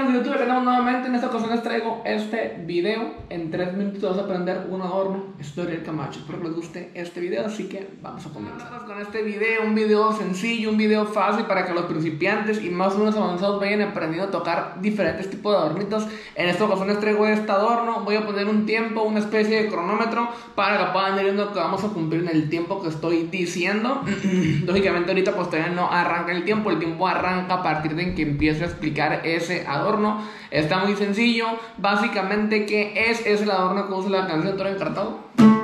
canales de YouTube, que estamos nuevamente. En esta ocasión les traigo este video. En 3 minutos vas a aprender un adorno. Soy Ariel Camacho, espero que les guste este video, así que vamos a comenzar con este video. Un video sencillo, un video fácil para que los principiantes y más o menos avanzados vayan aprendiendo a tocar diferentes tipos de adornitos. En esta ocasión les traigo este adorno. Voy a poner un tiempo, una especie de cronómetro, para que puedan ir viendo que vamos a cumplir en el tiempo que estoy diciendo. Lógicamente ahorita pues todavía no arranca el tiempo arranca a partir de en que empiece a explicar ese adorno. Está muy sencillo. Básicamente, ¿qué es? Es el adorno que usa la canción de Toro Encartado.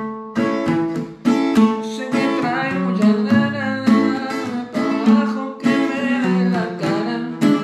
Se me trae mucha lana para abajo que me da en la cara.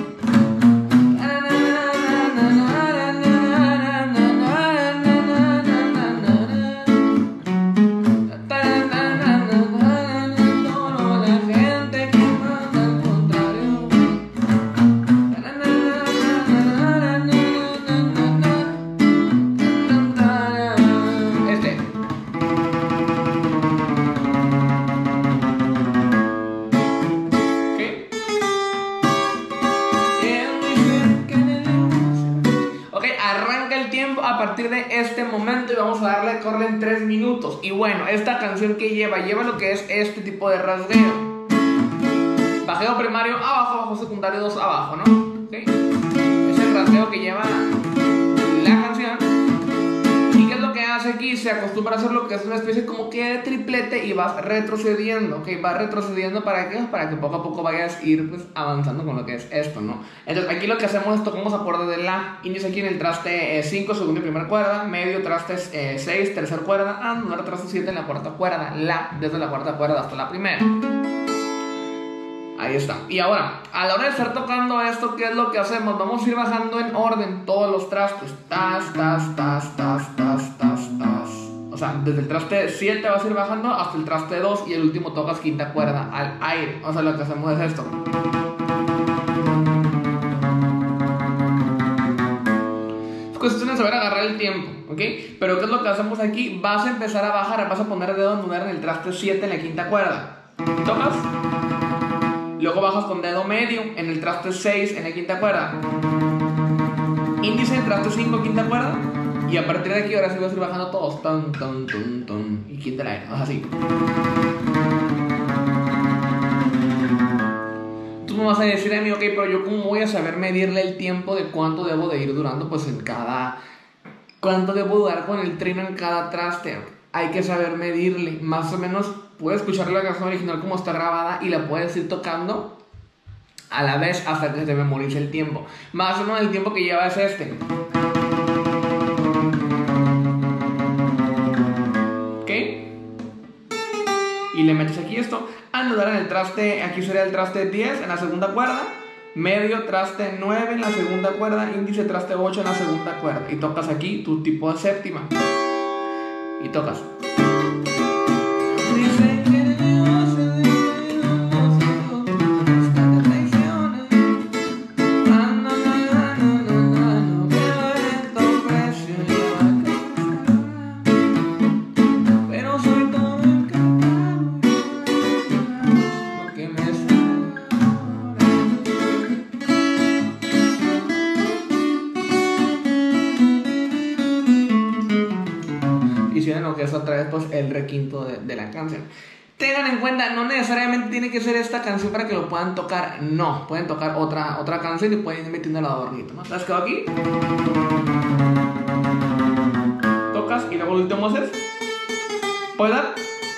A partir de este momento y vamos a darle corre en 3 minutos. Y bueno, esta canción que lleva lo que es este tipo de rasgueo: bajeo primario abajo, bajo secundario 2 abajo, ¿no? ¿Okay? Es el rasgueo que lleva la canción. ¿Y qué es lo que hace aquí? Se acostumbra a hacer lo que es una especie como que de triplete y vas retrocediendo, ¿ok? Vas retrocediendo para que poco a poco vayas a ir pues avanzando con lo que es esto, ¿no? Entonces aquí lo que hacemos es tocamos acordes de la. Inicia aquí en el traste 5, segunda y primera cuerda, medio traste 6, tercera cuerda, anular traste 7 en la cuarta cuerda, la, desde la cuarta cuerda hasta la primera. Ahí está. Y ahora, a la hora de estar tocando esto, ¿qué es lo que hacemos? Vamos a ir bajando en orden todos los trastes. Tas, tas, tas, tas, tas, tas, tas. O sea, desde el traste 7 vas a ir bajando hasta el traste 2 y el último tocas quinta cuerda al aire. O sea, lo que hacemos es esto. Es cuestión de saber agarrar el tiempo, ¿ok? Pero ¿qué es lo que hacemos aquí? Vas a empezar a bajar, vas a poner el dedo anular en el traste 7 en la quinta cuerda. ¿Tocas? Luego bajas con dedo medio en el traste 6 en la quinta cuerda. Índice en traste 5, quinta cuerda. Y a partir de aquí ahora sí vas a ir bajando todos. Ton, ton, ton, ton. Y quinta el aire. O sea, así. Tú me vas a decir a mí, ok, pero yo cómo voy a saber medirle el tiempo de cuánto debo de ir durando pues en cada... Cuánto debo durar con el trino en cada traste. Hay que saber medirle. Más o menos puedes escuchar la canción original como está grabada y la puedes ir tocando a la vez hasta que te memorice el tiempo. Más o menos el tiempo que lleva es este. ¿Ok? Y le metes aquí esto. Anudar en el traste, aquí sería el traste 10 en la segunda cuerda. Medio traste 9 en la segunda cuerda. Índice traste 8 en la segunda cuerda. Y tocas aquí tu tipo de séptima. Y tocas. Lo que es otra vez pues el requinto de la canción. Tengan en cuenta, no necesariamente tiene que ser esta canción para que lo puedan tocar. No, pueden tocar otra canción y pueden ir metiendo el adornito, ¿no? ¿Has quedado aquí? Tocas y luego lo último haces. ¿Puedes dar?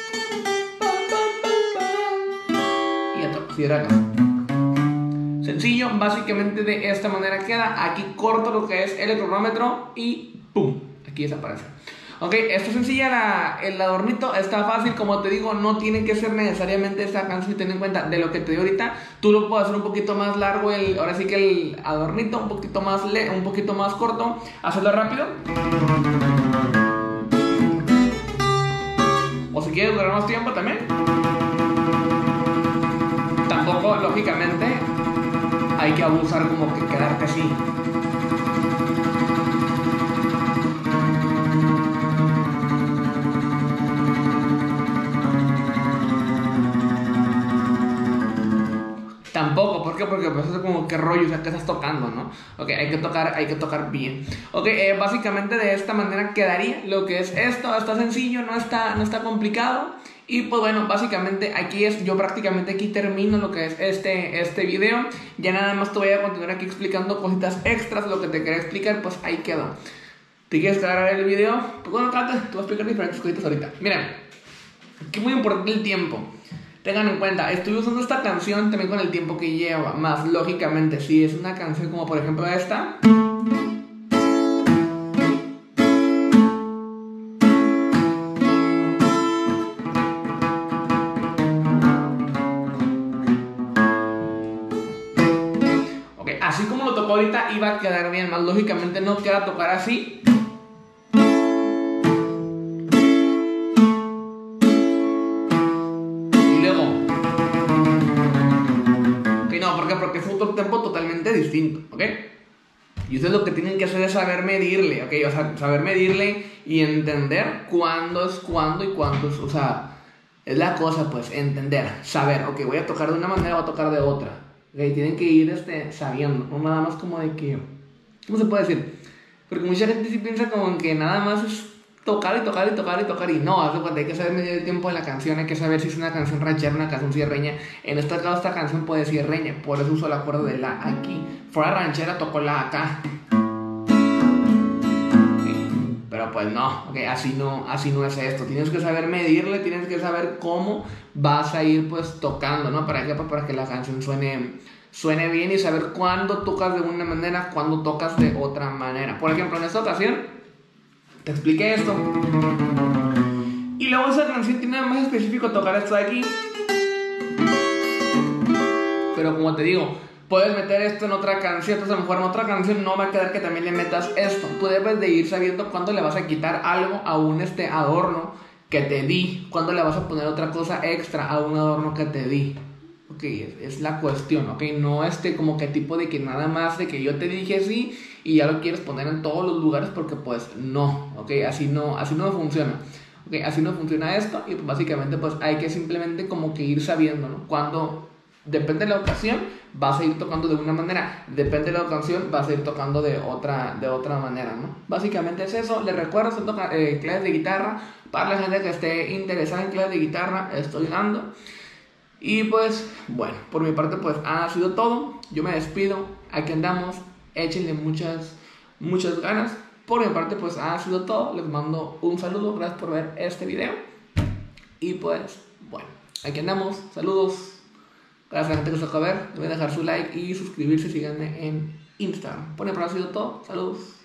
Y ya tocas. Y era acá. Sencillo, básicamente de esta manera queda. Aquí corto lo que es el cronómetro y ¡pum! Aquí desaparece. Ok, está sencilla el adornito, está fácil, como te digo, no tiene que ser necesariamente esta canción. Ten en cuenta de lo que te digo ahorita, tú lo puedes hacer un poquito más largo, ahora sí que el adornito, un poquito más corto, hacerlo rápido. O si quieres durar más tiempo también. Tampoco, lógicamente, hay que abusar como que quedarte así. Tampoco, ¿por qué? Porque vas a hacer como que rollo, o sea, que estás tocando, ¿no? Ok, hay que tocar bien. Ok, básicamente de esta manera quedaría lo que es esto. Está sencillo, no está complicado. Y pues bueno, básicamente yo prácticamente aquí termino lo que es este video. Ya nada más te voy a continuar aquí explicando cositas extras. Lo que te quería explicar, pues ahí quedó. ¿Te quieres quedar a ver el video? Pues bueno, te voy a explicar diferentes cositas ahorita. Miren, aquí muy importante el tiempo. Tengan en cuenta, estoy usando esta canción también con el tiempo que lleva. Más lógicamente, si es una canción como por ejemplo esta, ok, así como lo tocó ahorita iba a quedar bien. Más lógicamente no queda tocar así. Porque es otro tempo totalmente distinto, ¿ok? Y ustedes lo que tienen que hacer es saber medirle, ¿ok? O sea, saber medirle y entender cuándo es cuándo y cuándo es, o sea, es la cosa, pues, entender, saber, ok, voy a tocar de una manera, voy a tocar de otra, ¿ok? Tienen que ir sabiendo, no nada más como de que, ¿cómo se puede decir? Porque mucha gente sí piensa como que nada más es tocar y no, haz de cuenta, hay que saber medir el tiempo de la canción, hay que saber si es una canción ranchera, una canción cierreña. En este caso esta canción puede ser cierreña, por eso uso la cuerda de la aquí. Fuera ranchera toco la acá. Sí, pero pues no, okay, así no es esto. Tienes que saber medirle, tienes que saber cómo vas a ir pues tocando, ¿no? ¿Para qué? Para que la canción suene bien y saber cuándo tocas de una manera, cuándo tocas de otra manera. Por ejemplo, en esta ocasión te expliqué esto. Y luego esa canción tiene más específico tocar esto de aquí. Pero como te digo, puedes meter esto en otra canción. Entonces a lo mejor en otra canción no va a quedar que también le metas esto. Tú debes de ir sabiendo cuándo le vas a quitar algo a un adorno que te di. Cuándo le vas a poner otra cosa extra a un adorno que te di. Ok, es la cuestión, ok. No como que tipo de que nada más de que yo te dije sí y ya lo quieres poner en todos los lugares, porque pues no, ok, así no funciona, ok, así no funciona esto. Y pues básicamente pues hay que simplemente como que ir sabiendo, ¿no? Cuando depende de la ocasión vas a ir tocando de una manera, depende de la ocasión vas a ir tocando de otra manera, ¿no? Básicamente es eso. Les recuerdo, son clases de guitarra. Para la gente que esté interesada en clases de guitarra, estoy dando. Y pues, bueno, por mi parte pues ha sido todo. Yo me despido, aquí andamos, échenle muchas ganas. Por mi parte pues ha sido todo. Les mando un saludo, gracias por ver este video. Y pues, bueno, aquí andamos, saludos. Gracias a la gente que se acaba de ver. Deben dejar su like y suscribirse, síganme en Instagram. Por mi parte ha sido todo, saludos.